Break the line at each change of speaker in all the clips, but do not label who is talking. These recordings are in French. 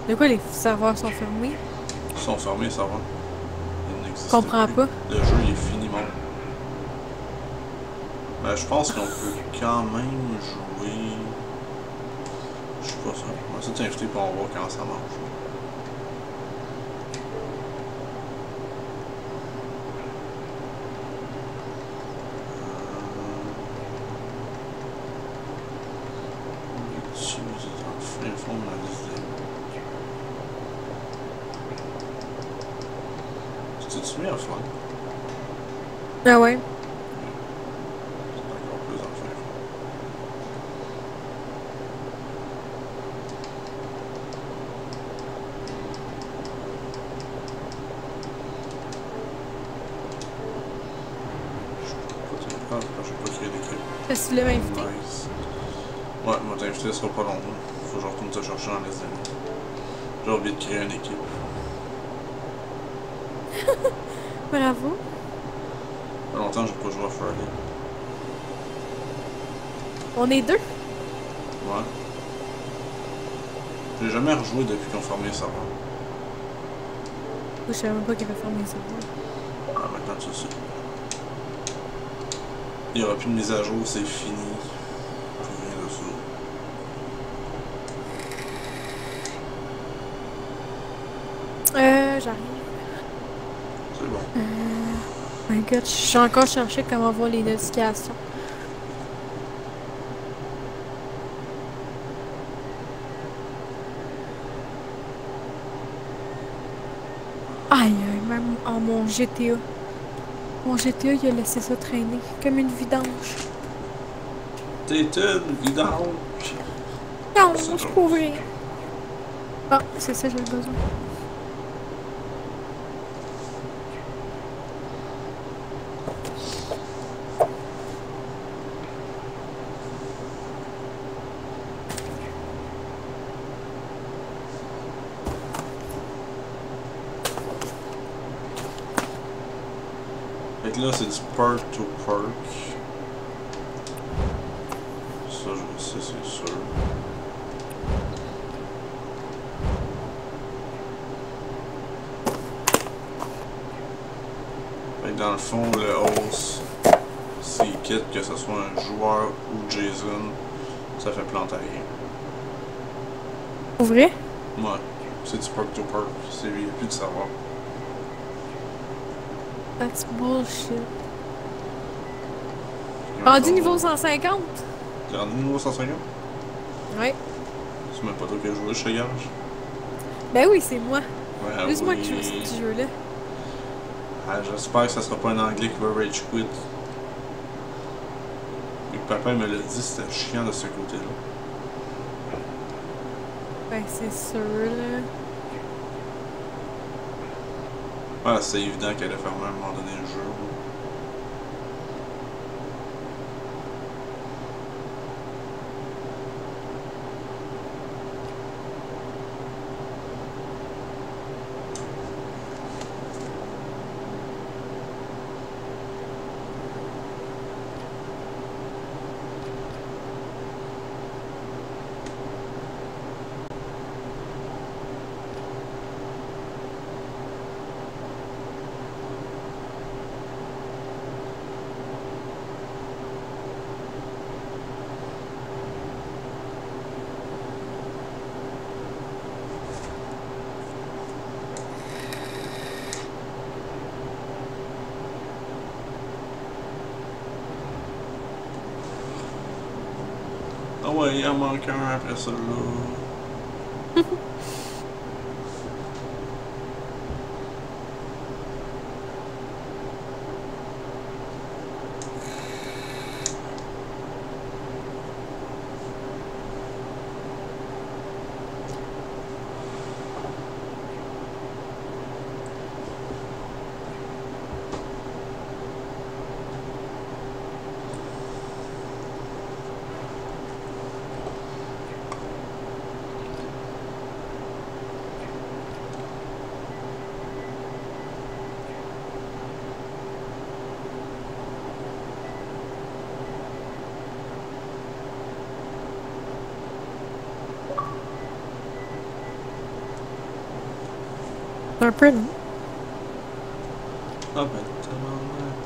De quoi les serveurs sont fermés?
Ils sont fermés, ça va. Ils
Je
n'existent
comprends
plus.
pas.
Le jeu, il est fini mort. Ben, je pense qu'on peut quand même jouer. Je sais pas ça. On va essayer de t'inviter pour on voir comment ça marche. Informe la liste des. Tu mis offline?
Ah ouais?
C'est encore plus en fin. Je sais pas créer d'équipe.
Est-ce que tu l'as invité?
Nice. Ouais, moi t'inviter, ça sera pas long. Faut que je retourne te chercher dans les amis. J'ai oublié de créer une équipe.
Bravo.
Ça fait longtemps que j'ai pas joué à Friday.
On est deux.
Ouais. J'ai jamais rejoué depuis qu'on fermé les serveurs.
Je savais même pas qu'il avait fermé ça.
Ah, maintenant tu sais. Il n'y aura plus de mise à jour, c'est fini. Plus rien de ça.
J'arrive.
C'est bon.
My god, je suis encore chercher comment voir les notifications. Aïe, aïe, même en mon GTA. Mon GTA, il a laissé ça traîner. Comme une vidange.
T'es une vidange.
Non,
C'est
je
drôle.
peux ouvrir. Ah, c'est ça, j'ai besoin.
Fait que là, c'est du park to park. Ça, je le sais, c'est sûr. Fait que dans le fond, le host, s'il quitte, que ce soit un joueur ou Jason, ça fait planter rien.
Ouvrir?
Ouais, c'est du park to park. Il n'y a plus de savoir.
That's bullshit. Rendu niveau 150?
T'es rendu niveau 150?
Ouais.
C'est même pas toi qui as joué, je te gage.
Ben oui, c'est moi.
Ouais,
Plus moi
oui.
qui joue à ce petit jeu-là.
Ah, j'espère que ça sera pas un anglais qui va rage quit. Et que papa me l'a dit, c'était chiant de ce côté-là.
Ben c'est sûr, là.
Ouais, c'est évident qu'elle a fermé à un moment donné le jeu. Ah ouais, il en manque un après ça là.
Un peu, non?
Ah ben, tellement.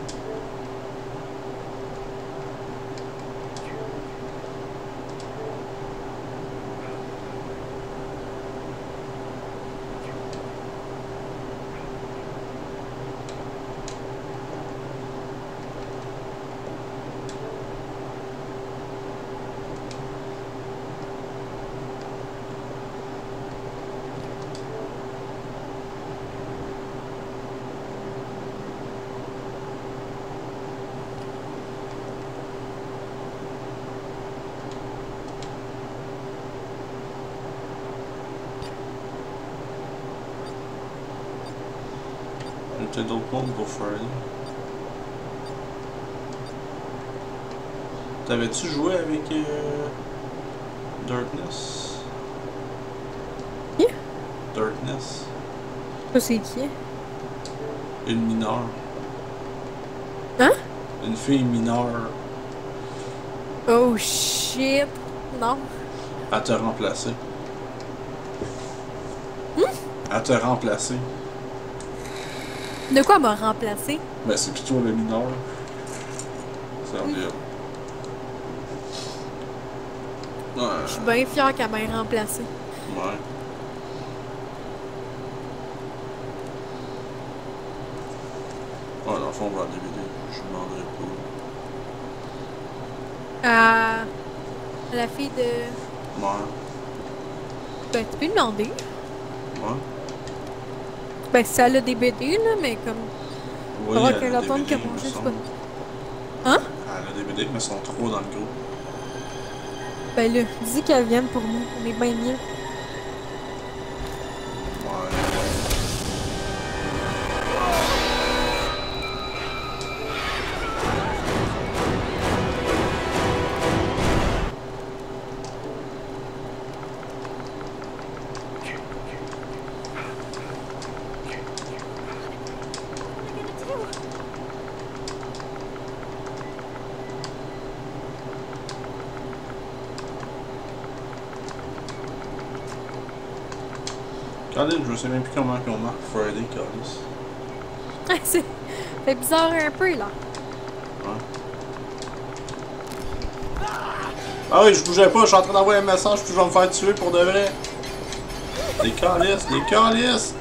Il y a peut-être d'autres mondes pour Friday. T'avais-tu joué avec Darkness?
Qui?
Darkness.
Ça, c'est qui?
Une mineure.
Hein?
Une fille mineure.
Oh shit! Non.
À te remplacer. À te remplacer.
De quoi m'a remplacé?
Ben c'est plutôt le mineur. C'est environ. Ouais.
Je suis bien fière qu'elle m'ait remplacé.
Ouais. Ouais, dans le fond, on va en DVD. Je demanderai pas.
La fille de...
Ouais.
Ben, tu peux demander.
Ouais.
Ben, si elle a des BD, là, mais comme...
Oui,
faudra
elle
qu'elle
a
attende
DVD,
que mon
me
jeu
semble.
soit... Hein?
Elle a des DVD, mais ils sont trop dans le groupe.
Ben là, dis qu'elle vienne pour nous. On est bien mieux.
Ouais. Regardez, je sais même plus comment on marque Friday, Carlis.
C'est bizarre un peu, là.
Ouais. Ah oui, je bougeais pas, je suis en train d'envoyer un message puis je vais me faire tuer pour de vrai. Les calices, les calices!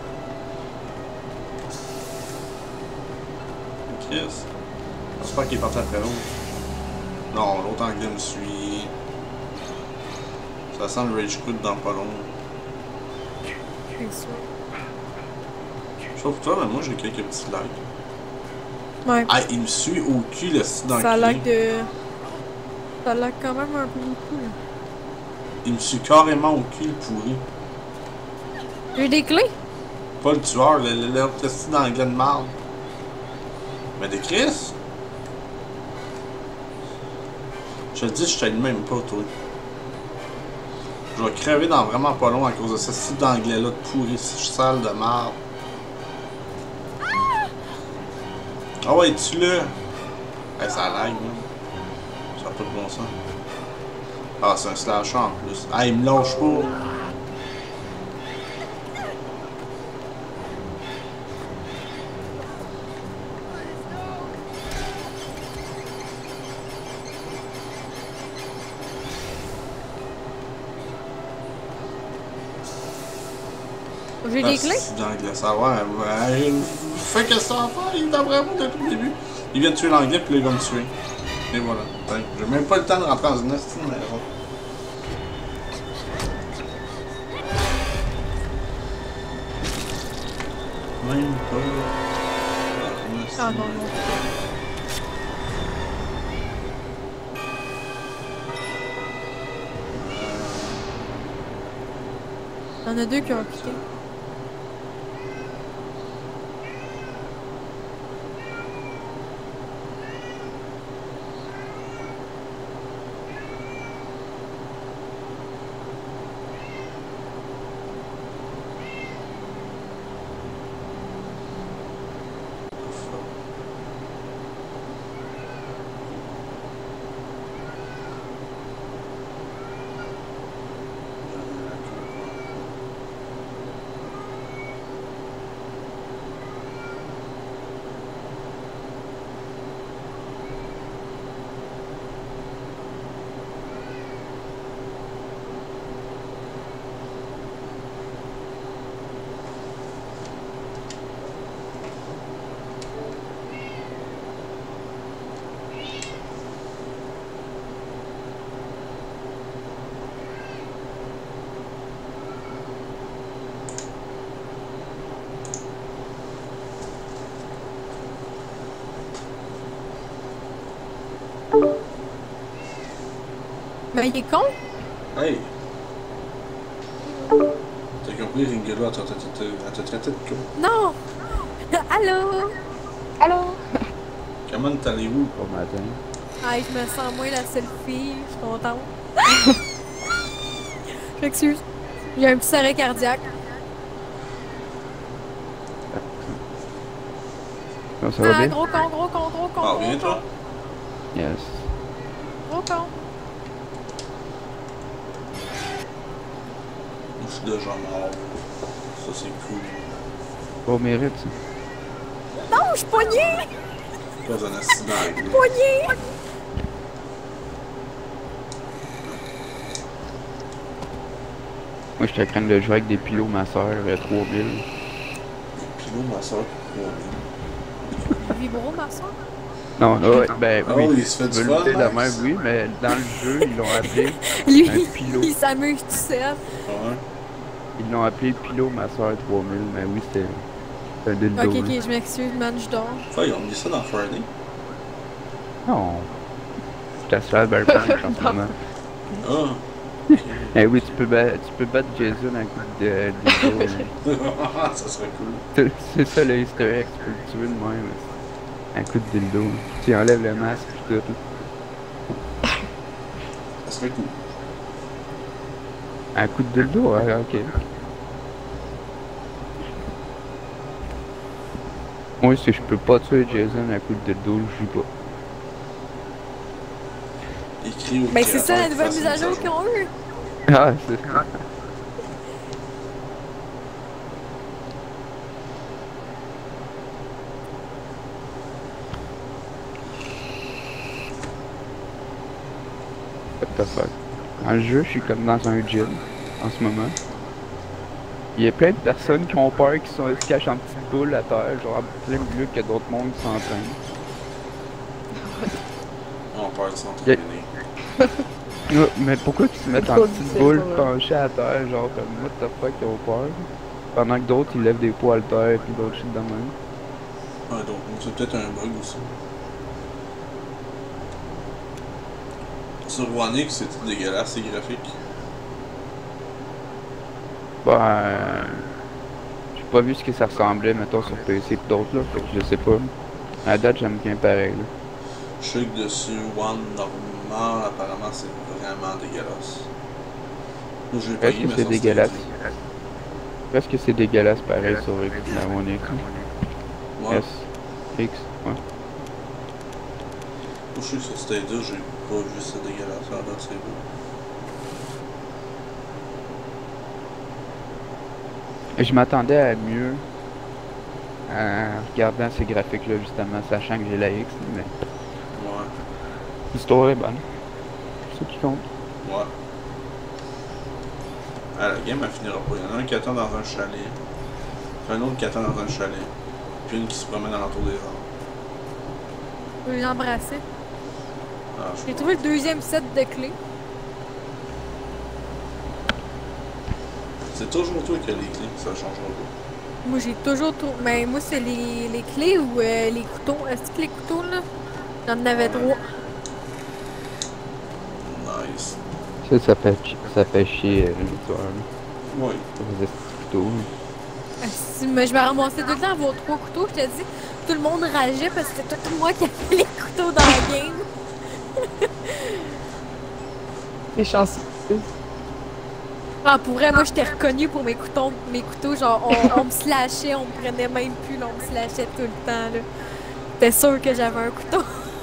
Chris. J'espère qu'il est parti après l'autre. Non, l'autre anglais me suit. Ça sent le rage quit dans pas long.
C'est sûr.
Je sais pas pour toi, mais moi j'ai quelques petits likes.
Ouais.
Ah, il me suit au cul, le site dans
Ça a
le
l'air
cul.
de... Ça a l'air quand même un peu beaucoup, là.
Il me suit carrément au cul, le pourri.
J'ai des clés?
Pas le tueur, le site d'anglais de marde. Mais des Chris? Je te dis, je t'aide même pas, toi. Je vais crever dans vraiment pas long à cause de ce site d'anglais-là de pourri, sale de marde. Ah ouais, tu là? Hey, ça lag, man. Ça n'a pas de bon sens. Ah, c'est un slasher en plus. Ah, il me lâche pas.
J'ai des clés?
C'est d'anglais, ça va. Ouais, fais que ça à faire, il est après moi depuis le début. Il vient de tuer l'anglais, puis là, il va me tuer. Et voilà. Ouais, j'ai même pas le temps de rentrer dans une hostie de maison. Même pas.
Ah non, non. Il y en a deux qui ont cliqué. Ben, il est con.
Hey! T'as compris, Ringelo, elle t'a traité de con.
Non! Allô?
Allô?
Comment t'allez-vous?
Bon matin.
Ah, je me sens moins la seule fille. Je suis contente. Je m'excuse. J'ai un petit arrêt cardiaque.
Non, ça va
Ah,
bien?
gros con, gros con, gros con.
Ah,
gros
bien,
con.
toi?
Yes.
Gros con.
Moi, je suis déjà mort. Ça, c'est cool.
Bon mérite, ça.
Non, je suis poignée!
Pas un accident.
Poignée!
Moi, j'étais en train de jouer avec des pilots, ma soeur, 3000.
Pilot, ma soeur,
Vibro, ma soeur.
Non, ouais, ben
Ah
oui.
oui, il se fait
Tu
du
veux
fun,
le dire de
Max?
même, oui, mais dans le jeu, ils l'ont appelé
Lui,
un pilot.
il s'amuse tout seul.
Ah ouais?
Ils l'ont appelé pilot, ma soeur, 3000, mais oui, c'était un dildo.
Ok,
là.
ok, je m'excuse, man, je dors.
Enfin, ils ont mis ça dans Friday.
Non. Je t'assure à Cyberpunk en ce moment.
Ah!
Eh oui, tu peux battre Jason à coup de dildo. Là.
Ça serait cool.
C'est ça le easter egg, tu peux le tuer de même. Un coup de dildo. Tu enlèves le masque et tout.
Ça serait cool.
Un coup de dildo, ouais, ok. Moi, si je peux pas tuer Jason à coup de dildo, je joue pas.
Écrit au
Ben, c'est ça la
créateur
nouvelle
qu'il
mise à
fasse
jour
une
qu'ils ont eu.
Ah, c'est ça. What the fuck? Dans le jeu, je suis comme dans un gym en ce moment. Il y a plein de personnes qui ont peur, qui se cachent en petites boules à terre, genre en plein milieu qu'il y a d'autres mondes qui s'entraînent.
On perd de s'entraîner.
Ouais, mais pourquoi ils se mettent en
Trop
petites
difficile
boules
pour eux.
penchées à terre, genre comme what the fuck, ils ont peur? Pendant que d'autres ils lèvent des poids à terre et puis d'autres shit de même.
Ouais, donc c'est peut-être un bug aussi. Sur One X, c'était dégueulasse, ces graphiques.
Ben, j'ai pas vu ce que ça ressemblait, mettons, sur PC et d'autres là, fait que je sais pas. À la date, j'aime bien pareil là.
Je sais que dessus One normal, apparemment, c'est vraiment dégueulasse. Moi, je l'ai pas
Est-ce
eu,
que
mais
c'est
ça,
dégueulasse?
c'était-
Est-ce que c'est dégueulasse pareil sur la One X?
Ouais.
S, X, ouais.
Moi, je sais que sur Stadia, j'ai pas vu ça dégueulasse. Là, c'est beau.
Et je m'attendais à mieux en regardant ces graphiques là justement, sachant que j'ai la X, mais
Ouais.
l'histoire est bonne. C'est ça qui compte.
Ouais. Ah, la game, elle finira pas. Il y en a un qui attend dans un chalet. Un autre qui attend dans un chalet. Puis une qui se promène alentour des arbres.
Je vais l'embrasser.
Ah, je sais
J'ai
pas.
trouvé le deuxième set de clés.
C'est toujours toi qui as les clés, ça changera pas.
Moi, j'ai toujours trouvé. Mais moi, c'est les clés ou les couteaux. Est-ce que les couteaux, là? J'en avais trois.
Nice.
Ça fait chier l'histoire.
Oui.
Les petits couteaux.
Mais je me ramassais tout le temps à avoir trois couteaux. Je te dis, tout le monde rageait parce que c'était tout moi qui avait les couteaux dans la game.
Les chanceux.
Ah, pour vrai, moi, j'étais reconnue pour mes couteaux. Genre, on me slashait, on me prenait même plus, là, on me slashait tout le temps, là. J'étais sûre que j'avais un couteau.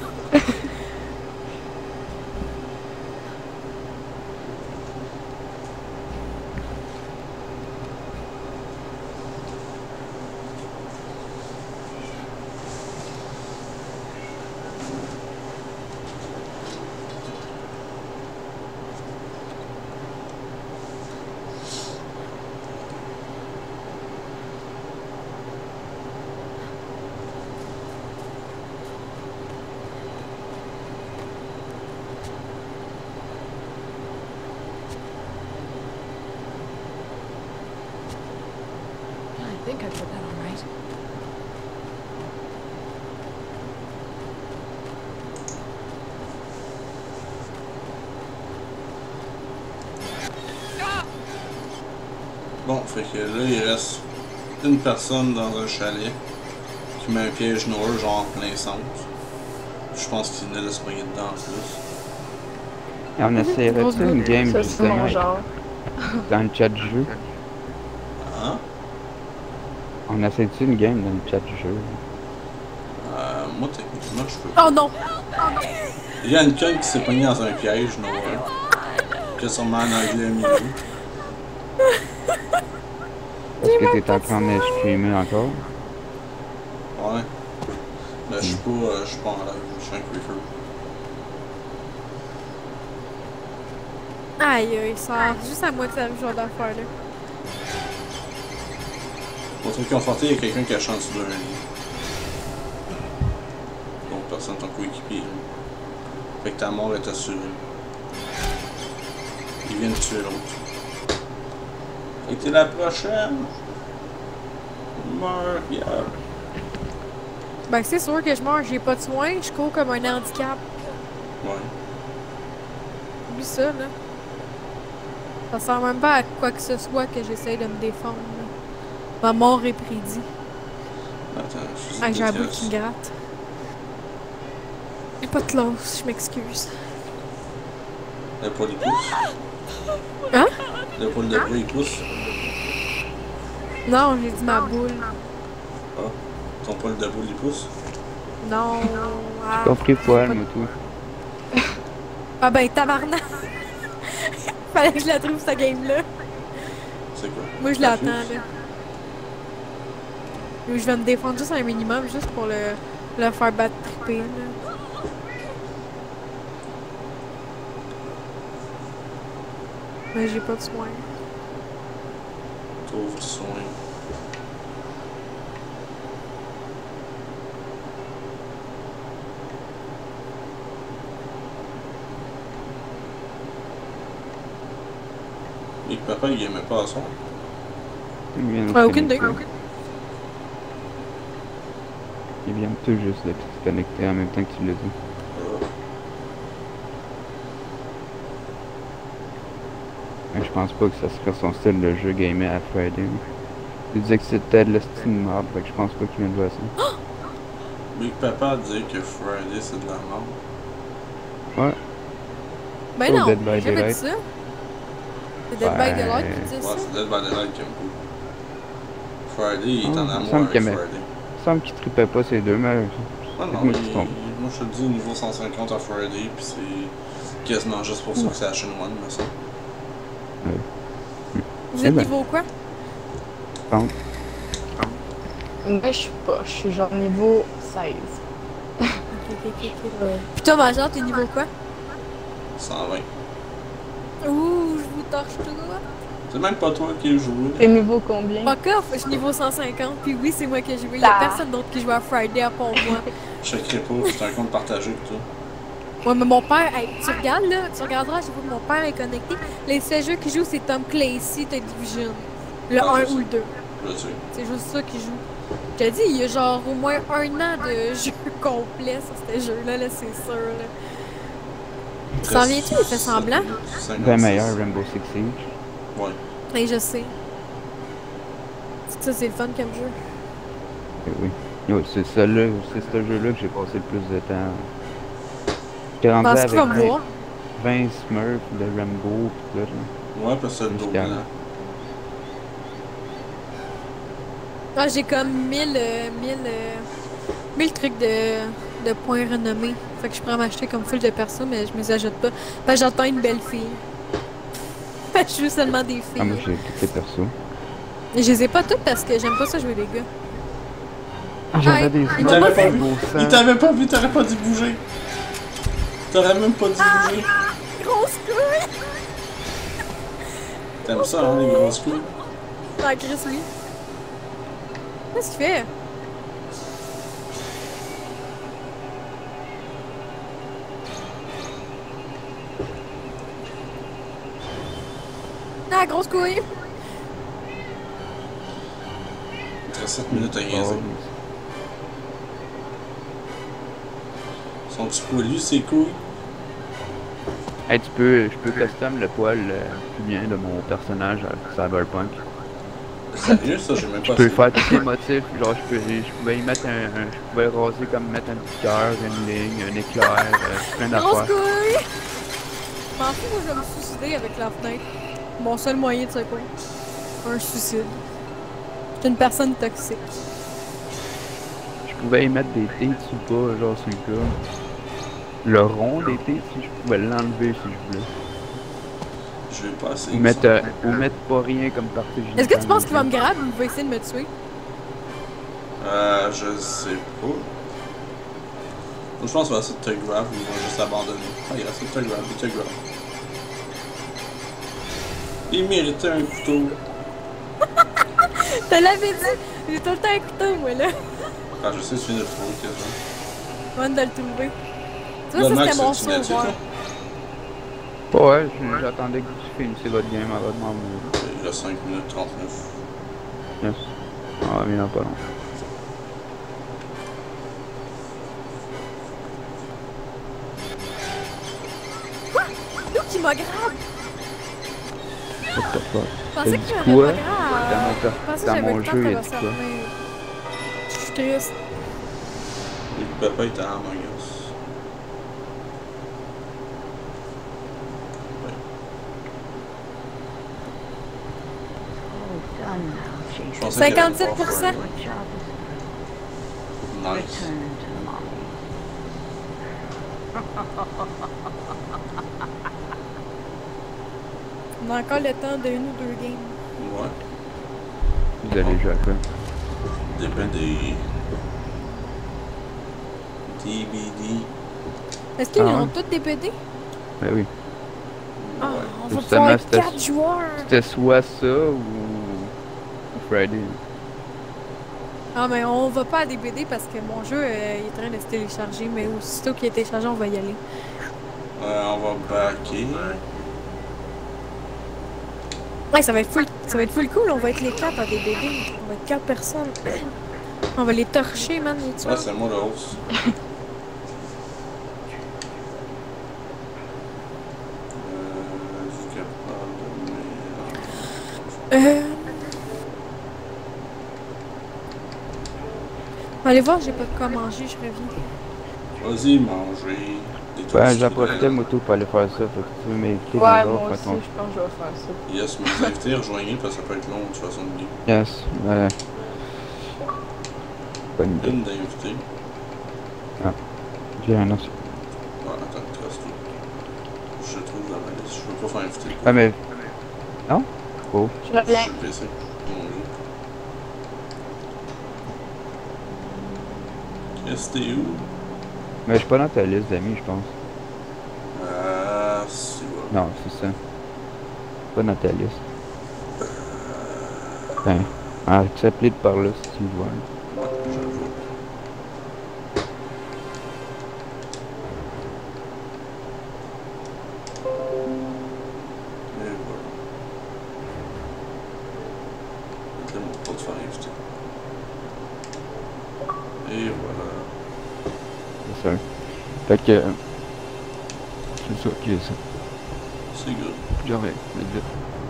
I think I put that on right.
Fait que là, il reste une personne dans un chalet qui met un piège noir, genre en plein centre. Je pense qu'il venait de se noyer dedans en plus.
Et on essaierait-tu une game
Ça, c'est mon
justement
genre.
dans le chat du jeu?
Hein?
On essaie-tu une game dans le chat du jeu?
Moi, techniquement, je peux.
Oh non!
Il y a une conne qui s'est pognée dans un piège noir. Qui a sûrement un anglais milieu.
Est-ce que t'es en train de streamer encore?
Ouais. Mais je suis pas en live, je suis un creeper.
Aïe, aïe, ça arrive juste à moi que ça arrive ce genre d'affaire là.
Pour truc conforté, il y a quelqu'un qui a chanté sur un lit. Donc personne ton coéquipier. Fait que ta mort est assurée. Il vient de tuer l'autre. Et t'es la prochaine! Meurs, yeah.
Ben c'est sûr que je meurs, j'ai pas de soins, je cours comme un handicap.
Ouais.
Oublie ça là. Ça sert même pas à quoi que ce soit que j'essaye de me défendre. Là. Ma mort est prédite.
Attends, je suis
Ah, j'ai un bout
dégueulasse.
qui me gratte. J'ai pas de classe, je m'excuse.
Le poil il pousse.
Hein?
Le poil de bois il pousse.
Non, j'ai dit ma boule.
Ah. Ton poil de boule il pousse.
Non. Ah,
T'as pris poil,
pas de-
moi tout.
Ah ben tabarnak! Fallait que je la trouve cette game-là.
C'est quoi?
Moi je l'attends là. Je vais me défendre juste un minimum, juste pour le faire battre triper là. Mais j'ai pas de soin.
Trouve soin. Et papa il aimait pas ça.
Il vient de
Ah,
se
aucune idée.
connecter. Il vient tout juste de se connecter en même temps que tu l'as dit. Mais je pense pas que ça serait son style de jeu gamer à Friday. Il disait que c'était de la Steam mort, fait que je pense pas qu'il vient de jouer à ça.
Big Papa dit que Friday c'est de la merde.
Ouais.
Ben
Oh,
non,
Dead by
j'ai jamais dit
Daylight.
ça. C'est Dead by
Ouais.
Daylight qui dit
Ouais,
ça.
c'est Dead by Daylight qui aime pas. Friday il est en
il me
amour
semble
avec
qu'il aimait.
Friday.
Il me semble qu'il trippait pas ces deux, mais
Ah non,
moi qui tombe.
moi je te dis niveau 150 à Friday, pis c'est quasiment juste pour ça que c'est Ashen One, mais ça.
Vous
Eh
êtes
ben.
niveau quoi?
bon.
Moi, je suis pas. Je suis genre niveau 16.
Ok. Puis toi, Major, t'es niveau quoi?
120.
Ouh, je vous torche tout.
C'est même pas toi qui joué.
T'es niveau combien?
Fuck off, je suis niveau 150, puis oui, c'est moi qui ai joué. Y'a
Ah.
personne d'autre qui joue à Friday à part moi.
Je checkerai pas, c'est un compte partagé pis tout.
Ouais, mais mon père, hey, tu regardes là, tu regarderas, je vois que mon père est connecté. Les seuls jeux qu'il joue, c'est Tom Clancy, The Division. Le
Ah,
1
je
ou le
sais.
2.
Je sais.
C'est juste ça qu'il joue. Je te dis, il y a genre au moins 1 an de jeu complet sur ce jeu-là, là, c'est sûr. Là. S'en viens-tu? Il fait semblant?
Ben meilleur Rainbow Six Siege.
Ouais.
Et je sais. C'est que ça, c'est le fun comme jeu.
Eh oui. Yo, c'est ce jeu-là que j'ai passé le plus de temps. J'étais rendu
Parce
avec
qu'il va me voir.
20 Smurfs de Rainbow pis tout là.
Ouais, parce que c'est le dos
Jusqu'à-
blanc.
Ah, j'ai comme 1000 trucs de points renommés. Fait que je pourrais m'acheter comme full de persos, mais je me les ajoute pas. Fait que j'attends une belle fille. Fait que je joue seulement des filles.
Ah, moi j'ai tous les persos.
Et je les ai pas toutes parce que j'aime pas ça jouer des gars.
Ah, j'avais
Ouais,
des
il
m'a pas
Smurfs
vu.
beau
Il
sang.
t'avait pas vu, t'aurais pas dit bouger. T'aurais même pas dit bouger.
Grosse couille!
T'aimes ça, hein, les grosses couilles?
Ah, Chris, oui. Qu'est-ce qu'il fait? Ah, grosse couille!
Il te reste 7 minutes à
Oh,
niaiser. Sont-tu poilus, ces couilles?
hey, je peux custom le poil plus bien de mon personnage à Cyberpunk.
Sérieux, ça, j'ai même
Je
pas
peux
essayé.
faire tous les motifs, genre je pouvais y mettre je pouvais raser comme mettre un petit cœur, une ligne, un éclair, plein
Grosse
d'affaires.
couille! M'en fous, moi je vais me suicider avec la fenêtre. Mon seul moyen de secours. Un suicide. Je suis une personne toxique.
Je pouvais y mettre des thés dessus pas, genre sur le cas. Le rond des thés, si je pouvais l'enlever si je voulais.
Je vais pas essayer.
Ou mettre pas rien comme partie génitale.
Est-ce que tu penses qu'il va me grab ou il va essayer de me tuer?
Je sais pas. Moi, je pense qu'il va essayer de te grab ou il va juste abandonner. Ah, il va essayer de te grab, il te grab. Il méritait un couteau.
Te l'avais dit! J'ai tout le temps un couteau, moi, là.
Ah, je sais, tu viens de le trouver quasiment.
Je viens de le trouver. Tu vois, ça c'était mon sauveur.
Ouais, j'attendais que vous finissiez votre game avant de m'en venir.
Il reste 5 minutes 39.
Yes. Ah, mais non, pas long.
D'où qui m'a grave?
What the fuck?
Je pensais
T'as
qu'il
dit
m'avait
quoi?
pas grave. Je pensais que
Dans
j'avais
mon
le temps
jeu,
de
il a dit quoi?
Je suis triste.
Le papa était à Among Us. Je pensais qu'il y avait une
57%.
buffer. Nice.
On a encore le temps de une ou deux games.
Ouais.
Vous allez jouer à quoi?
Dépend des... DVD.
Est-ce qu'ils
Ah
ont
ouais?
tous des PD?
Ben oui.
Ah,
Ouais.
on va
Justement,
pouvoir
c'était-
4 joueurs.
C'était soit ça ou Friday.
Ah, mais on va pas à des BD parce que mon jeu il est en train de se télécharger, mais aussitôt qu'il est téléchargé, on va y aller.
On va backer.
Ouais, ça va être full cool, on va être les 4 à des BD. On va être 4 personnes. On va les torcher, man, les
Ah,
tueurs.
c'est moi le host. Je suis capable de
Euh... Allez voir, j'ai pas de quoi manger, je reviens.
Vas-y, manger. Des
Ouais,
toasts
j'approfitais
strudel.
moto pour aller faire ça. Fait que tu veux m'inviter
Ouais,
les
moi
autres,
aussi, je
mettons.
pense que je vais faire ça.
Yes, mais vous invitez, rejoignez parce que ça peut être long de toute façon de game.
Yes. Bonne idée.
Une d'inviter.
J'ai un autre.
Ouais, attends, il te reste tout. Je trouve dans ma liste. Je veux pas faire inviter.
Ah, mais. Non? Oh.
Je reviens.
Sur le PC. Mon jeu. Yes, t'es où?
Mais je suis pas dans ta liste d'amis, je pense.
C'est bon.
Non, c'est ça. Pas dans ta liste. Ben, accepte-les de par là si tu le vois.
Ouais, je le vois. Et voilà. Demande pas de faire inviter. Et voilà.
C'est ça. Fait que. C'est ça qui est ça.
C'est good.
J'en reviens, vite, vite.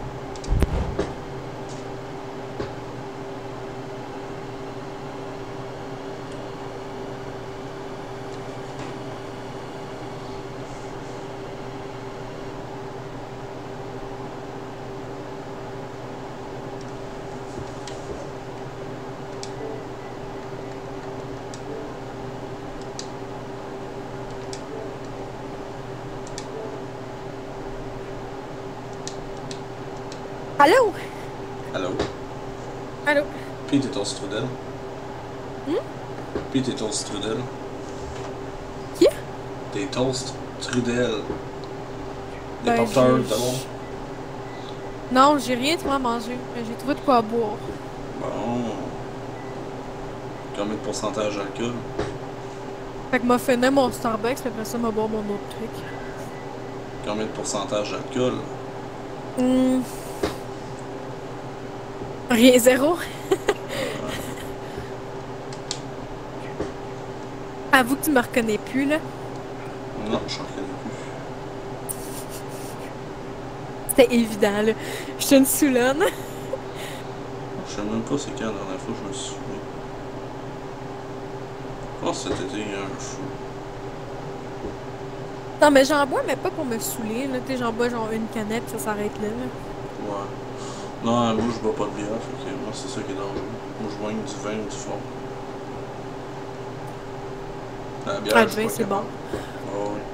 Allô?
Allô?
Allô?
Pete et ton strudel? Pete et ton strudel?
Qui?
Tes toasts strudel. Des
Ben,
porteurs
j'ai-
d'abord?
Non, j'ai rien trouvé à manger. J'ai trouvé de quoi boire.
Bon. Combien de pourcentage d'alcool?
Fait que m'a fait mon Starbucks, puis après ça, m'a boire mon autre truc.
Combien de pourcentage d'alcool?
Rien, zéro. Avoue que tu me reconnais plus, là.
Non, je n'en reconnais plus.
C'était évident, là. Je suis une soulonne.
Je Je sais même pas c'est quand la dernière fois que je me suis saoulé. Je pense que cet été, il y a un fou.
Non, mais j'en bois, mais pas pour me saouler. Là, tu sais, j'en bois genre une canette, ça s'arrête là.
Ouais. Non, moi je bois pas de bière, fait que moi c'est ça qui est dangereux. Moi je bois du vin ou du fort. La bière,
Ah,
je
le
suis
vin,
pas
c'est bon.
capable. Oh, oui.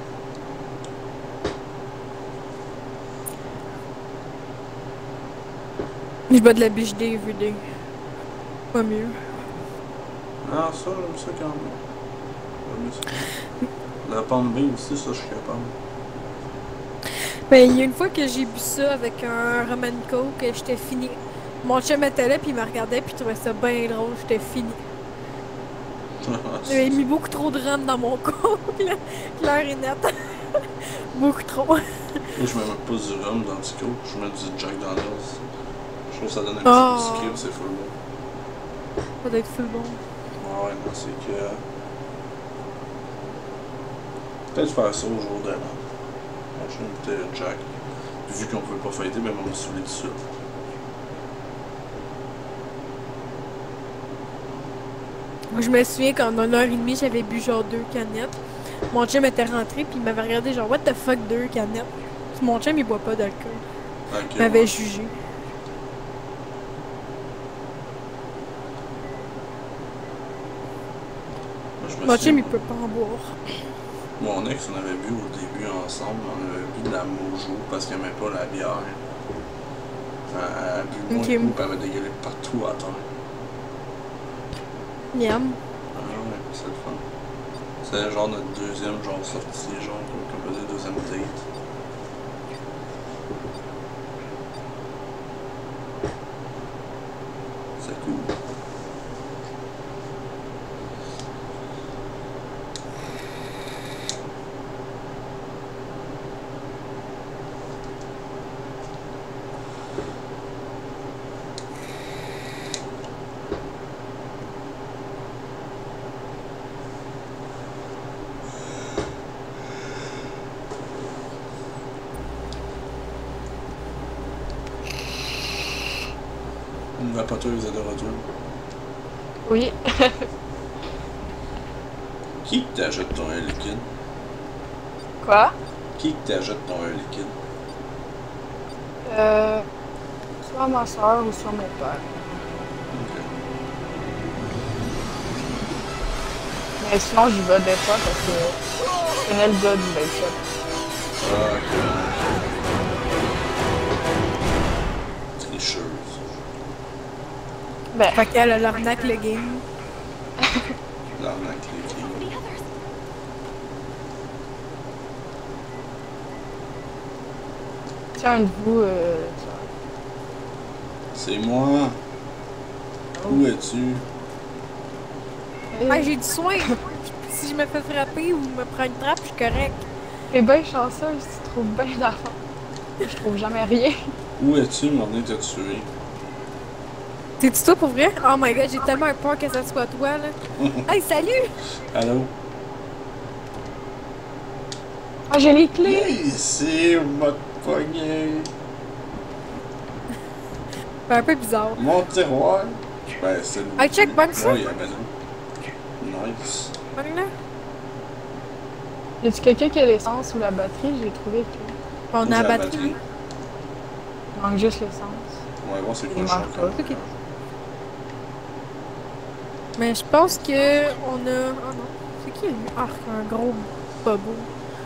Je bois de la biche day everyday. Pas mieux.
Ah, ça, j'aime ça quand même. J'aime ça. La pomme B aussi, ça, je suis capable.
Ben, il y a une fois que j'ai bu ça avec un rum and coke, j'étais fini. Mon chum était là, puis il me regardait, puis il trouvait ça bien drôle, j'étais fini. J'avais mis beaucoup trop de rhum dans mon coke, là. Clair et net. Beaucoup trop.
Moi, je mets même pas du rhum dans du coke, je mets du Jack Daniels. Je trouve que ça donne un petit
Oh.
peu sucré, c'est full bon.
Ça doit être full bon.
Ouais, non, c'est que. Peut-être faire ça au jour de l'an. Je vais inviter Jack. Puis vu qu'on peut pas fêter, ben on va me saouler dessus.
Moi, je me souviens qu'en 1h30, j'avais bu genre 2 canettes. Mon chum était rentré, puis il m'avait regardé genre, what the fuck, 2 canettes? Puis mon chum, il boit pas d'alcool.
Ok,
Il m'avait
ouais.
jugé.
Moi, je me
Mon
souviens,
chum, il peut pas en boire.
mon ex, on avait bu au début ensemble, on avait bu de la Mojo parce qu'elle aimait pas la bière. Elle a bu moins
Ok.
de coups, puis elle avait dégueulé partout à terre.
Miam.
Ah ouais, c'est le fun. C'est genre notre deuxième genre sortie, genre comme on faisait deuxième date. C'est cool. Une vapoteuse est de retour.
Oui.
Qui t'achète ton air liquide?
Quoi?
Qui t'achète ton air liquide?
Soit ma soeur ou soit mon père.
Ok.
Mais sinon, j'y vais des fois parce que je connais le gars du vape shop.
Ah, ok. Tricheuse.
Ben,
Fait qu'elle a l'arnaque le game.
L'arnaque les filles.
tiens, un de vous,
C'est moi. Où es-tu?
Ah, j'ai du soin. Si je me fais frapper ou me prends une trappe, je suis correct.
T'es bien chanceuse, tu trouves bien d'argent. Je trouve jamais rien.
Où es-tu? M'en venir te tuer.
C'est-tu toi pour vrai? Oh my god, j'ai tellement peur que ça soit toi, là. Hey, salut!
Allô?
Ah, j'ai les clés!
Viens ici, m'a pogné.
C'est un peu bizarre.
Mon tiroir. Ben, c'est le.
Hey, check, bonne ça.
Ouais, il y a ben non. Nice.
Bonne là.
Y a-tu quelqu'un qui a l'essence ou la batterie? J'ai trouvé que.
On a
J'ai
la
la
batterie.
Il manque juste l'essence.
On va voir c'est quoi
Il
le
marche
choc.
pas.
Ok. Mais je pense que on a. Oh non. C'est qui lui? Ah, un gros bobo.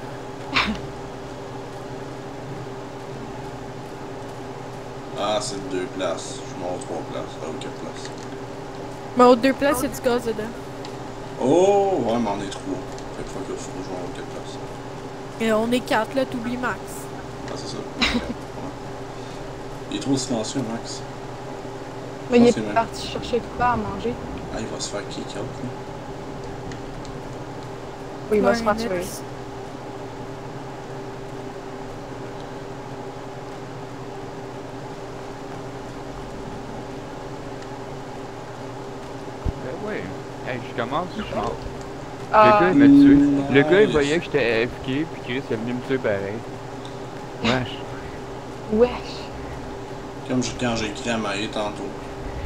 Ah, c'est 2 places. Je m'en 3 places. Ah, ou 4 places.
Mais aux 2 places, il y a du gaz dedans.
Oh, ouais, mais on est 3. Fait que faut que je joue en 4 places.
Et on est 4 là, t'oublies Max.
Ah, c'est ça. Ouais. Il est trop silencieux, Max.
Mais il
Je
est
pense que c'est
parti chercher quoi à manger.
Ah, il va se faire kick out, lui.
Oui, il va
Ouais,
se faire
net.
tuer.
Ben ouais. Hey, je commence, je mort. Le
Ah,
gars, il m'a tué.
Nice.
Le gars, il voyait que j'étais AFK, puis Chris, il est venu me tuer pareil. Wesh.
wesh.
Comme quand j'ai écrit à Maï tantôt.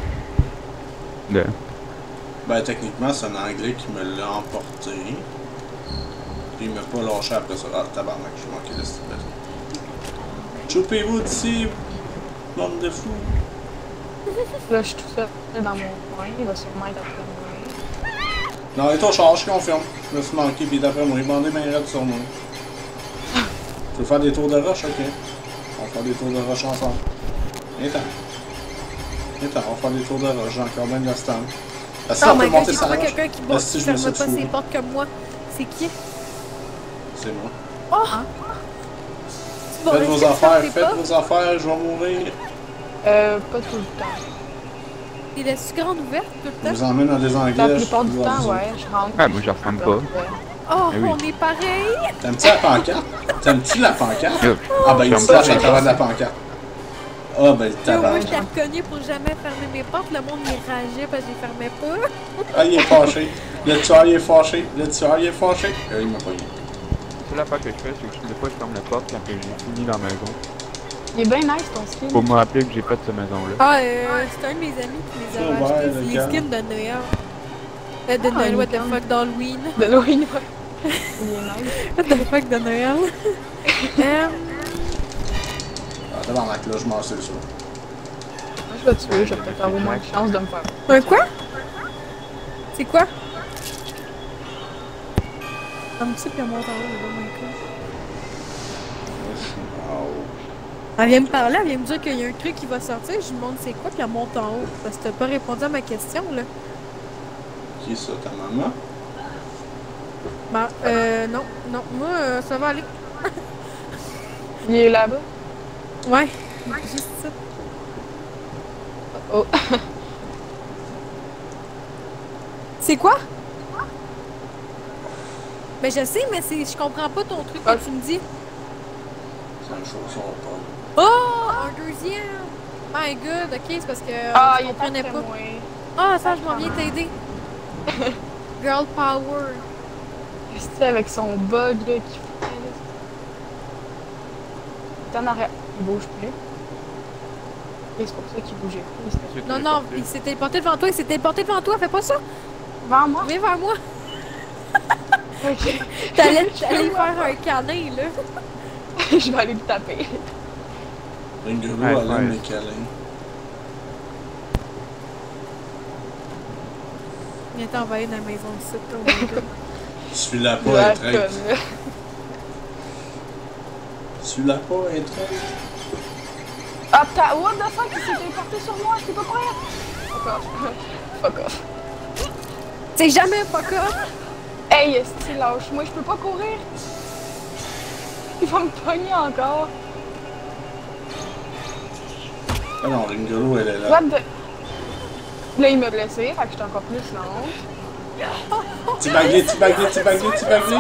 De...
Ben, techniquement, c'est un Anglais qui me l'a emporté. Puis il m'a pas lâché après ça. Ah, tabarnak, j'ai manqué de style. Choupez-vous d'ici, bande de fous.
Là, je suis tout seul dans mon coin. Il va sûrement être après moi.
Non, et toi, charge, je confirme. Je me suis manqué, puis d'après moi, il bandait bien raide sur moi. Tu veux faire des tours de roche? Ok. On va faire des tours de roche ensemble. Viens-t'en. Viens-t'en, on va faire des tours de roche. J'ai encore bien de la stand. Est-ce
Oh
qu'on peut
my god,
monter
j'ai
sa
trouvé
roche?
quelqu'un qui
Est-ce que je me
ferme
suis
pas
fourré?
ses portes comme moi. C'est qui?
C'est moi.
Oh! Tu vas
Faites
rester
vos
sur
affaires,
tes
faites
portes?
vos affaires, je vais mourir.
Pas tout le temps.
Il laisse grande ouverte tout
Je
le
vous
temps?
emmène dans des
La
Anglais.
plupart du temps, ouais, je rentre.
Ah, moi, je ressemble pas.
Oh,
Eh oui.
on est pareil!
T'aimes-tu la pancarte? T'aimes-tu la pancarte?
Yo,
Ah ben il
ferme
se lâche
pas
à
ta
travers de la pancarte. Ah ben le
Yo, moi,
tabarnak.
je t'ai reconnu pour jamais fermer mes portes. Le monde m'y rageait parce que je les fermais pas.
Ah il est fâché. Le tueur il est fâché. Le tueur il est fâché. Il m'a pas eu.
C'est l'affaire que je fais, c'est que des fois, je ferme la porte quand j'ai fini dans la maison.
Il est bien nice ton skin.
Faut me rappeler que j'ai pas de cette maison-là.
Ah, c'est un de mes amis qui les
Oh,
avait
ouais,
achetés.
le
C'est les
gars.
skins de Noël. De Noël, what the
nickel.
fuck, d'Halloween.
De Halloween, ouais. Il est nice.
What the fuck de Noël.
Ah tabarnak là je m'en sais ça.
Moi, je vais te tuer, je vais peut-être avoir moins de chance de me faire.
Un quoi? C'est quoi? Un petit peu monte en haut, mais oh my god. Elle vient me parler, elle vient me dire qu'il y a un truc qui va sortir, je lui demande c'est quoi, puis elle monte en haut. Parce que t'as pas répondu à ma question, là.
Qui est ça, ta maman?
Bah, non, non, moi, ça va aller.
Il est là-bas.
Ouais, juste ça.
Oh.
C'est quoi? Mais je sais, mais je comprends pas ton truc que tu me dis.
C'est un chausson pas.
Oh, un deuxième! My god, ok, c'est parce que
Ah,
je
il est
comprenais
après
pas.
moi.
Ah, ça, je m'en viens t'aider. Girl power.
C'est avec son bug là qui fait. T'es en arrière. Il bouge plus. Et c'est pour ça qu'il bougeait plus. il s'était-
Non, non, il s'est téléporté devant toi, il s'est téléporté devant toi, fais pas ça!
Vers moi.
Viens vers moi!
Ok.
T'allais faire un câlin, là.
Je vais aller le taper.
Ringolo,
Ouais,
elle aime
ouais.
les câlins.
Viens t'envahir dans la maison de site, oh my god.
Celui-là pas
La
est traître.
conne.
Celui-là pas est traître.
Ah, t'as. What the fuck, il s'est téléporté sur moi, je peux pas courir. Fuck off. Fuck off.
C'est jamais pas comme!
Hey, esti, lâche-moi, je peux pas courir. Il va me pogner encore.
Ah non, Ringolo, elle est là.
What the... Là, il m'a blessé, fait que j'étais encore plus lente.
Petit bagué, petit bagué, petit bagué, petit bagué.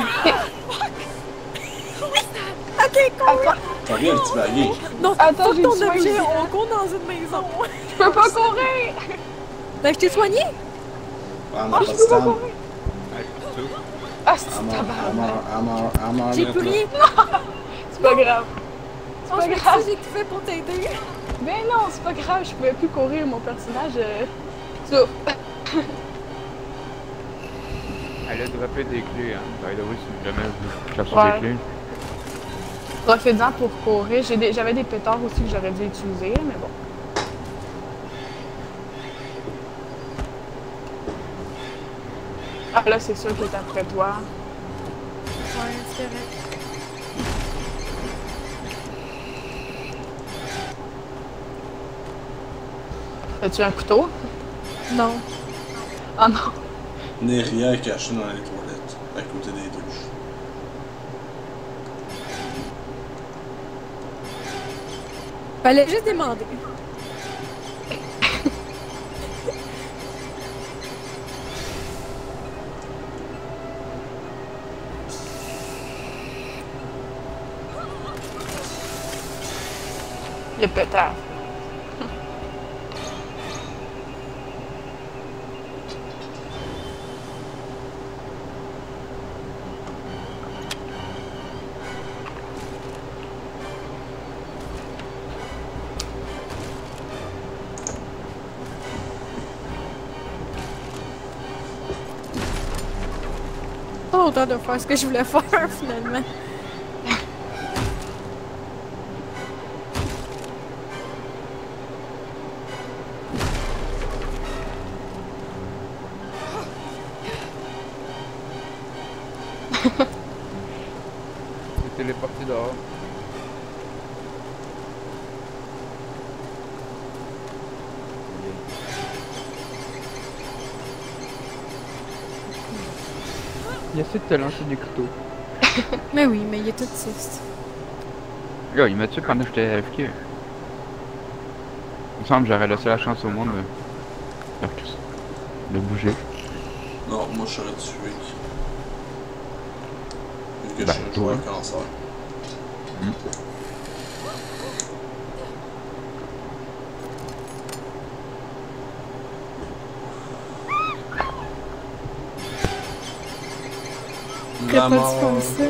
Ok, cool!
Attends,
T'as rien, le petit bagué.
Non,
Attends,
fuck
j'ai
ton
du soin,
objet,
j'ai-
on compte dans une maison.
je peux pas courir.
Ben, je t'ai soigné!
Ah,
Oh,
non,
je
pas de
peux pas
stand.
courir.
Ouais, c'est ça.
Ah, c'est
Elle meurt, elle
tabarnak.
meurt, elle meurt, elle meurt.
J'ai
net,
plus
là.
rien!
C'est pas grave.
Oh,
pas
je
grave.
sais, j'ai tout fait pour t'aider.
Ben non, c'est pas grave, je pouvais plus courir, mon personnage souffre.
Elle a droppé des clés, hein. By the way, si jamais vous cherchez
Ouais.
des clés.
Profite-en pour courir. J'avais des pétards aussi que j'aurais dû utiliser, mais bon. Ah là, c'est sûr qu'il est après toi.
Ouais, c'est correct.
As-tu un couteau?
Non.
Ah non.
Neria est cachée dans les toilettes, à côté des douches.
Fallait juste demander.
Il est pétard.
pas autant de faire ce que je voulais faire finalement.
C'est téléporté dehors. Il essaie de te lancer des couteaux.
Mais oui, mais il est tout triste.
Là, il m'a tué pendant que j'étais AFK. Il me semble que j'aurais laissé la chance au monde de faire tout ça. De bouger.
Non, moi je serais tué. Vu que
Ben,
je suis un
toi.
joueur cancer.
Pourquoi
La
pas
mort.
tu comme ça?